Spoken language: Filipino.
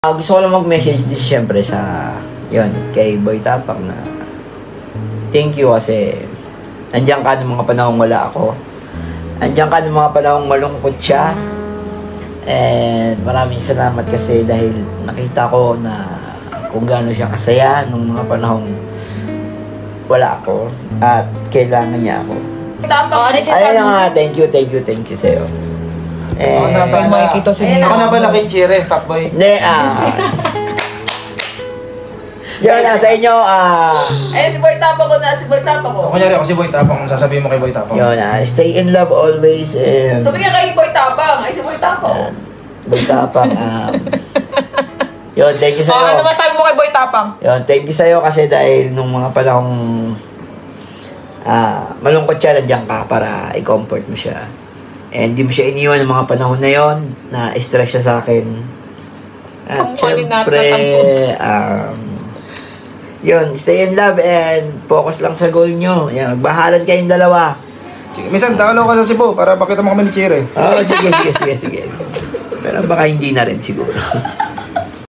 Gusto ko lang mag-message din siyempre sa, yon kay Boy Tapak na thank you kasi nandiyan ka ng mga panahong wala ako. Nandiyan ka ng mga panahong malungkot siya. And maraming salamat kasi dahil nakita ko na kung gaano siya kasaya nung mga panahong wala ako at kailangan niya ako. Ayun na nga, thank you sa'yo. Kay makikita sa inyo. Ako na ba laking chire, Takboy? Hindi, yun na sa inyo, Si Boy Tapang ko na, si Boy Tapang ko. Kunyari ako si Boy Tapang, sasabihin mo kay Boy Tapang. yun na, stay in love always, and Tumigil kay Boy Tapang, si Boy Tapang. Boy Tapang, yun, thank you sa'yo. Ano masabi mo kay Boy Tapang? Yun, thank you sa'yo kasi dahil nung mga panahong malungkot siya, nandiyan ka para i-comfort mo siya. And di mo siya iniwan ng mga panahon na yon na stress siya sa akin. At syempre, yun, stay in love and focus lang sa goal nyo. Yan, magbahalan kayong dalawa. Sige, minsan talo ka sa Cebu para pakita mo kami ni Chire. Sige. Pero baka hindi na rin siguro.